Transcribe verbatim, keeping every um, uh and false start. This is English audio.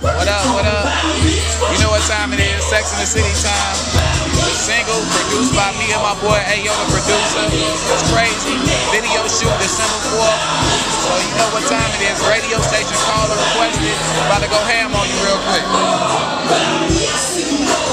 What up, what up? You know what time it is, Sex in the City time. Single, produced by me and my boy Ayo, the producer. It's crazy. Video shoot December fourth. So you know what time it is. Radio station called and requested. About to go ham on you real quick.